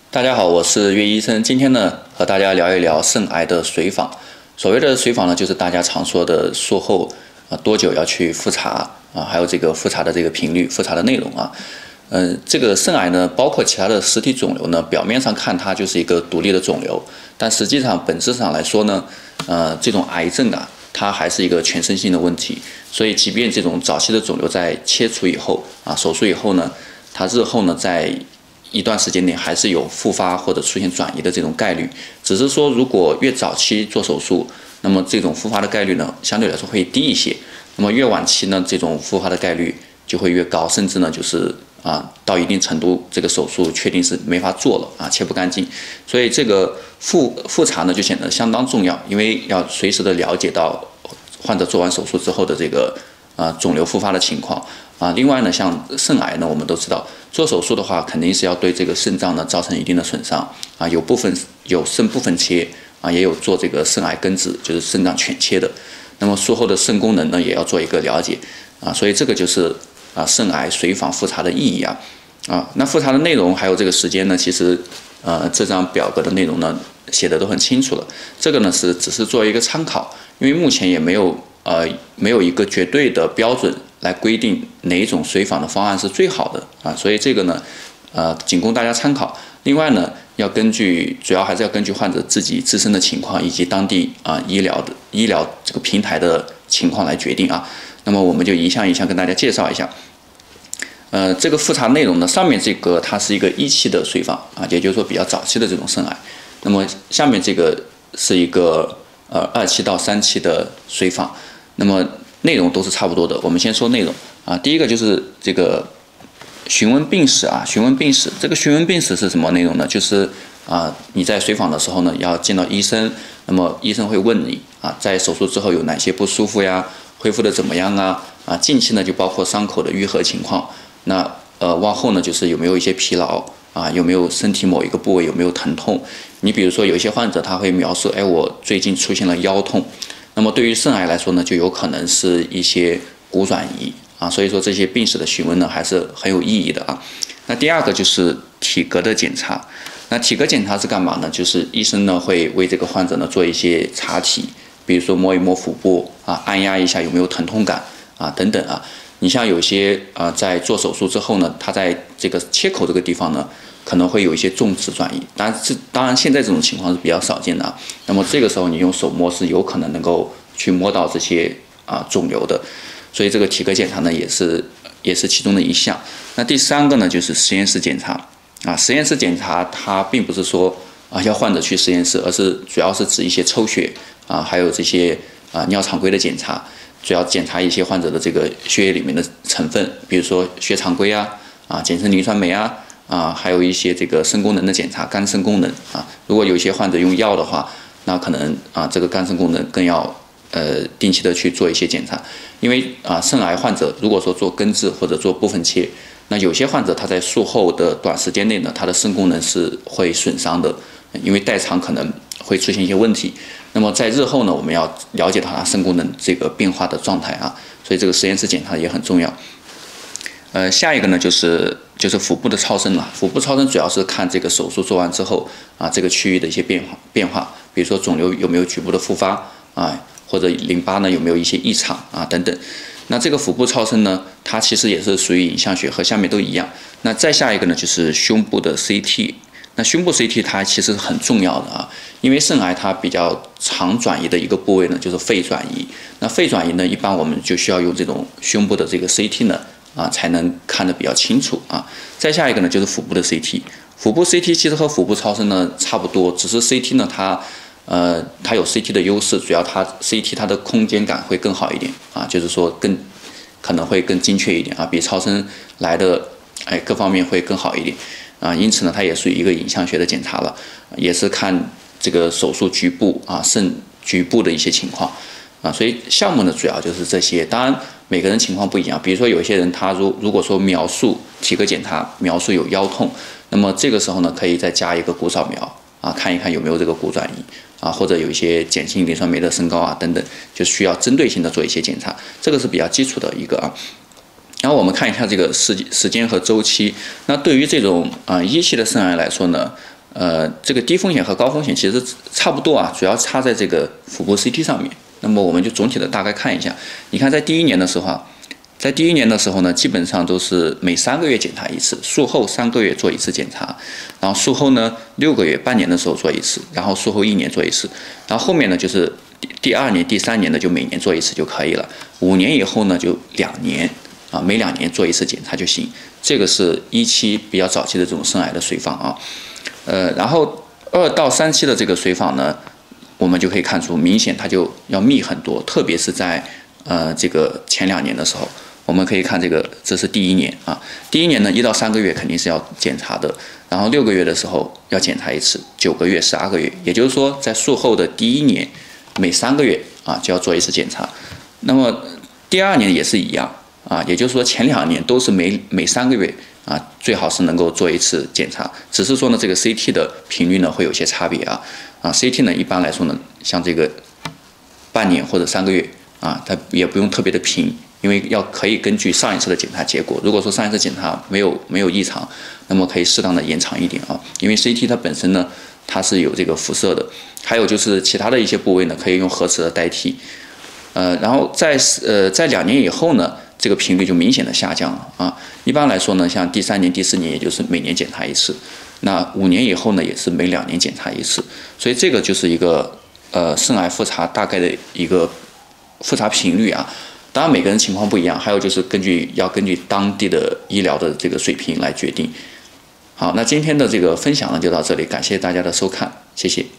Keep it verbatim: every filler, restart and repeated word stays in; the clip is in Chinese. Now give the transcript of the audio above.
大家好，我是岳医生。今天呢，和大家聊一聊肾癌的随访。所谓的随访呢，就是大家常说的术后啊多久要去复查啊，还有这个复查的这个频率、复查的内容啊。嗯、呃，这个肾癌呢，包括其他的实体肿瘤呢，表面上看它就是一个独立的肿瘤，但实际上本质上来说呢，呃，这种癌症啊，它还是一个全身性的问题。所以，即便这种早期的肿瘤在切除以后啊，手术以后呢，它日后呢在一段时间内还是有复发或者出现转移的这种概率，只是说如果越早期做手术，那么这种复发的概率呢相对来说会低一些，那么越晚期呢这种复发的概率就会越高，甚至呢就是啊到一定程度这个手术确定是没法做了啊，切不干净，所以这个复复查呢就显得相当重要，因为要随时的了解到患者做完手术之后的这个啊肿瘤复发的情况。啊，另外呢，像肾癌呢，我们都知道，做手术的话，肯定是要对这个肾脏呢造成一定的损伤啊，有部分有肾部分切啊，也有做这个肾癌根治，就是肾脏全切的。那么术后的肾功能呢，也要做一个了解啊，所以这个就是啊肾癌随访复查的意义啊啊。那复查的内容还有这个时间呢，其实呃这张表格的内容呢写的都很清楚了，这个呢是只是作为一个参考，因为目前也没有呃没有一个绝对的标准来规定哪一种随访的方案是最好的啊，所以这个呢，呃，仅供大家参考。另外呢，要根据主要还是要根据患者自己自身的情况以及当地啊医疗的医疗这个平台的情况来决定啊。那么我们就一项一项跟大家介绍一下。呃，这个复查内容呢，上面这个它是一个一期的随访啊，也就是说比较早期的这种肾癌。那么下面这个是一个呃二期到三期的随访。那么内容都是差不多的，我们先说内容啊。第一个就是这个询问病史啊，询问病史。这个询问病史是什么内容呢？就是啊，你在随访的时候呢，要见到医生，那么医生会问你啊，在手术之后有哪些不舒服呀？恢复的怎么样啊？啊，近期呢就包括伤口的愈合情况。那呃，往后呢就是有没有一些疲劳啊？有没有身体某一个部位有没有疼痛？你比如说有一些患者他会描述，哎，我最近出现了腰痛。那么对于肾癌来说呢，就有可能是一些骨转移啊，所以说这些病史的询问呢还是很有意义的啊。那第二个就是体格的检查，那体格检查是干嘛呢？就是医生呢会为这个患者呢做一些查体，比如说摸一摸腹部啊，按压一下有没有疼痛感啊等等啊。你像有些啊在做手术之后呢，他在这个切口这个地方呢，可能会有一些重质转移，当然，当然现在这种情况是比较少见的啊。那么这个时候你用手摸是有可能能够去摸到这些啊肿瘤的，所以这个体格检查呢也是也是其中的一项。那第三个呢就是实验室检查啊，实验室检查它并不是说啊要患者去实验室，而是主要是指一些抽血啊，还有这些啊尿常规的检查，主要检查一些患者的这个血液里面的成分，比如说血常规啊啊简称磷酸酶啊。啊，还有一些这个肾功能的检查，肝肾功能啊，如果有一些患者用药的话，那可能啊这个肝肾功能更要呃定期的去做一些检查，因为啊肾癌患者如果说做根治或者做部分切，那有些患者他在术后的短时间内呢，他的肾功能是会损伤的，因为代偿可能会出现一些问题。那么在日后呢，我们要了解到他肾功能这个变化的状态啊，所以这个实验室检查也很重要。呃，下一个呢就是就是腹部的超声了。腹部超声主要是看这个手术做完之后啊，这个区域的一些变化变化，比如说肿瘤有没有局部的复发啊，或者淋巴呢有没有一些异常啊等等。那这个腹部超声呢，它其实也是属于影像学，和下面都一样。那再下一个呢就是胸部的 C T。那胸部 C T 它其实很重要的啊，因为肾癌它比较常转移的一个部位呢就是肺转移。那肺转移呢，一般我们就需要用这种胸部的这个 C T 呢。啊，才能看得比较清楚啊。再下一个呢，就是腹部的 C T。腹部 C T 其实和腹部超声呢差不多，只是 C T 呢它呃它有 C T 的优势，主要它 C T 它的空间感会更好一点啊，就是说更可能会更精确一点啊，比超声来的哎各方面会更好一点啊。因此呢，它也属于一个影像学的检查了，也是看这个手术局部啊肾局部的一些情况啊。所以项目呢主要就是这些，当然。每个人情况不一样，比如说有些人他如如果说描述体格检查描述有腰痛，那么这个时候呢可以再加一个骨扫描啊，看一看有没有这个骨转移啊，或者有一些碱性磷酸酶的升高啊等等，就需要针对性的做一些检查，这个是比较基础的一个啊。然后我们看一下这个时时间和周期，那对于这种啊、呃、一期的肾癌来说呢， 呃，这个低风险和高风险其实差不多啊，主要差在这个腹部 C T 上面。那么我们就总体的大概看一下，你看在第一年的时候啊，在第一年的时候呢，基本上都是每三个月检查一次，术后三个月做一次检查，然后术后呢六个月、半年的时候做一次，然后术后一年做一次，然后后面呢就是第二年、第三年的就每年做一次就可以了，五年以后呢就两年啊，每两年做一次检查就行。这个是一期比较早期的这种肾癌的随访啊，呃，然后二到三期的这个随访呢，我们就可以看出明显它就要密很多，特别是在呃这个前两年的时候。我们可以看这个，这是第一年啊。第一年呢，一到三个月肯定是要检查的，然后六个月的时候要检查一次，九个月、十二个月，也就是说，在术后的第一年，每三个月啊就要做一次检查。那么第二年也是一样啊，也就是说前两年都是每每三个月啊，最好是能够做一次检查。只是说呢，这个 C T 的频率呢会有些差别啊啊 ，C T 呢一般来说呢，像这个半年或者三个月啊，它也不用特别的频。因为要可以根据上一次的检查结果，如果说上一次检查没有没有异常，那么可以适当的延长一点啊。因为 C T 它本身呢，它是有这个辐射的，还有就是其他的一些部位呢，可以用核磁的代替。呃，然后在呃在两年以后呢，这个频率就明显的下降了啊。一般来说呢，像第三年、第四年，也就是每年检查一次；那五年以后呢，也是每两年检查一次。所以这个就是一个呃肾癌复查大概的一个复查频率啊。当然每个人情况不一样，还有就是根据要根据当地的医疗的这个水平来决定。好，那今天的这个分享呢就到这里，感谢大家的收看，谢谢。